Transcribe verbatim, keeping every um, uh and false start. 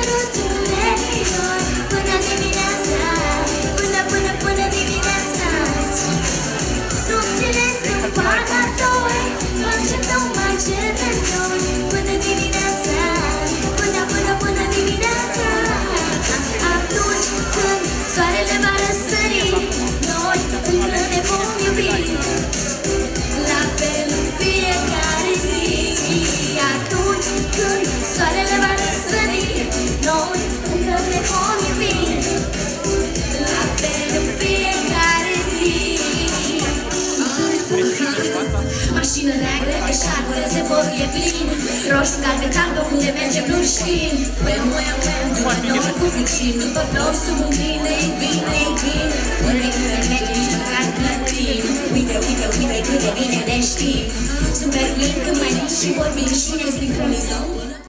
până dimineața, până, până, până dimineața. Nopțile sunt parcă doi, facem numai ce vrem noi, până dimineața, până, până, până dimineața. Atunci când soarele va răsări, noi încă ne vom iubi, la fel în fiecare zi. Atunci când soarele va răsări, noi încă ne vom iubi, la fel în fiecare zi. Mașină neagră, eșarfă, zevorie plin, roșu, galben, galben, unde mergem nu știm. Wem, wem, wem, după noi cu friction, după flow sub un bine, e bine, e bine. Unde nu merge nici măcar plătim. Uite, uite, uite cât de bine ne știm. Super win când mai nici și vorbim și ne sincronizăm.